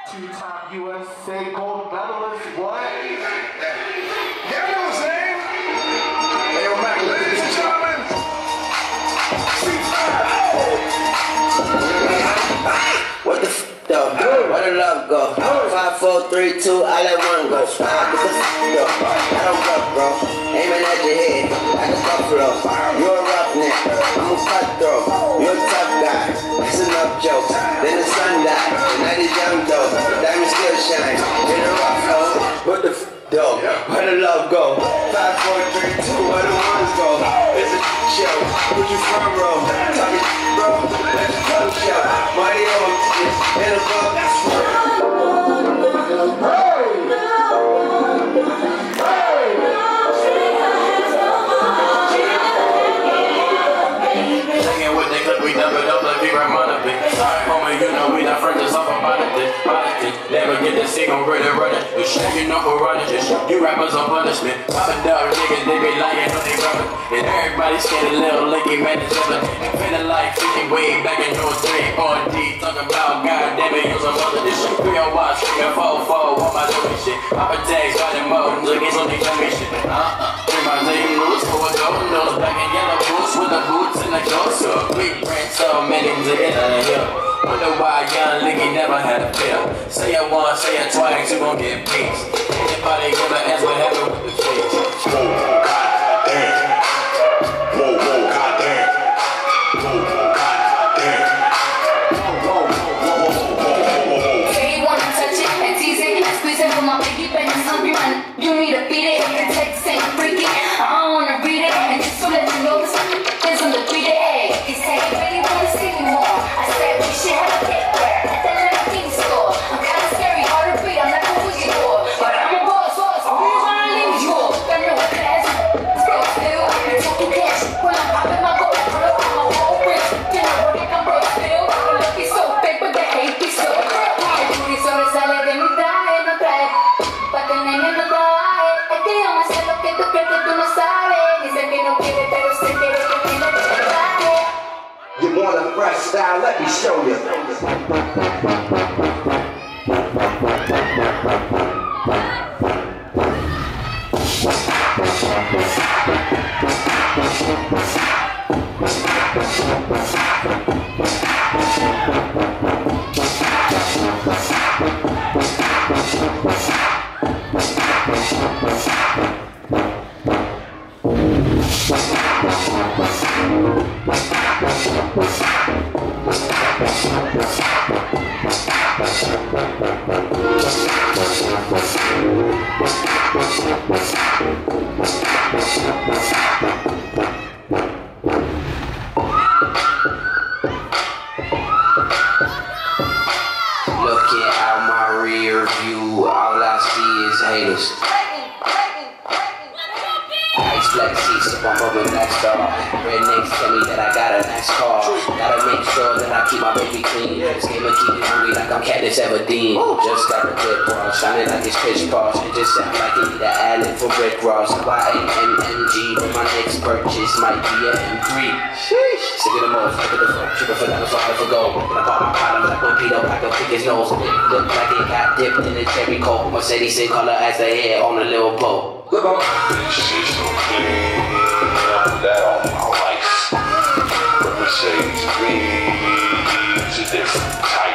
Two-time USA gold medalist, what? Yeah, you know what I'm saying? Hey, yo, Mac, ladies and gentlemen, What the f though? Where the love go? 5, 4, 3, 2, I let one go. What the f though? I don't go, bro. Aiming at your head like a buffalo. You're a roughneck, I'm a cutthroat. You're a tough guy. That's enough jokes. Then the sun died. The night is young though. The diamond still shines. In the rough hole. What the f though? Where the love go? 5, 4, 3, 2, where the ones go? It's a show. Where you from, bro? Talking bro. Let's go show. Mario in the book. That's we dump it up like we run money. Sorry, homie, you know we not friends, just off about it. Never get this thing on really running. You sure you know who running this? You rappers on punishment. Pop a dog, niggas, they be lying on they rubber. And everybody scared a little licky man is ever. Feeling like thinking way back in 03 on D. Talking about goddamn it, use some other this shit. 301, screaming 4-4, what my doing shit. Papa tags, got them modes, against on the commission. Bring my name loose for a golden nose. Black and yellow boots with the boots and the ghost. So we bring so many to get out of here. Wonder why young Licky never had a feel. Say it once, say it twice, you gon' get peace. Anybody gonna ask what happened with the kids? whoa, goddamn. Whoa, whoa, goddamn. Whoa, goddamn. Whoa, whoa, whoa. Say you wanna touch it and tease it, squeeze it with my baby pen and something man. You need to beat it, the text ain't freaky. I don't wanna read it, and just to let you know this is on the beat it. He said he really wanna see me more. I said we should have a get there at the little king store. I'm kinda scary, hard to beat, I'm like a woogie door. But I'm a boss, who's gonna leave you? Got no class, still, I'm talking cash. When I'm popping my gold, I'm a whole bitch. You know what I'm broke still. Look, he's so big, but the hate is so bad. Y sobresale de mi traje, no trae. Pa' que el nene no trabaje. Es que yo no sé lo que tú crees que tú no sabes. Dice que no quiere, pero se quiere que tiene que trabaje. You want a fresh style? Let me show you. Looking out my rear view, all I see is haters. Ice black seats up on moving black star. Rednecks tell me that I got a nice car. Gotta make sure that I keep my baby clean. This game will keep me hungry like I'm Katniss Everdeen. Just got a good bra, shining like it's pitch boss. It just sound like it need an island for Rick Ross. YAMMG, but my next purchase might be a M3. Sick of the most, look at the phone, triple for dollars, $5 for gold. When I pop my bottom like when Peter Packer pick his nose. Look like it got dipped in a cherry coke. Mercedes same color as the hair on a little boat. Good boy. This shit so clean, I put that on my life. But Mercedes Benz, a different type.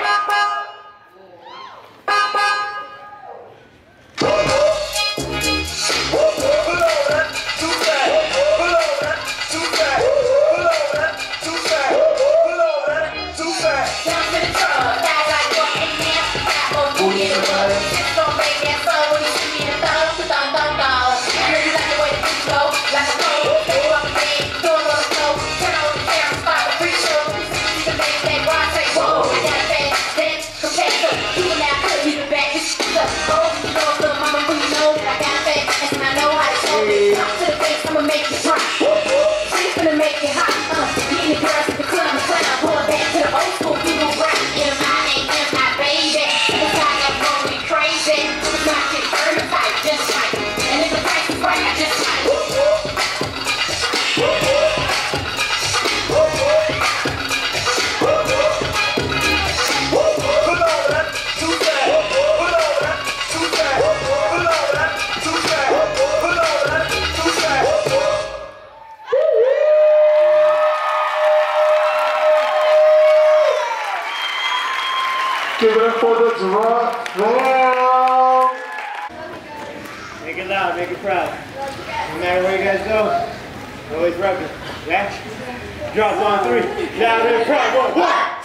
Give it up for the drop. Wow. Make it loud, make it proud. No matter where you guys go, always repping. Watch. Drop 1, 3. Loud and proud. 1, 1.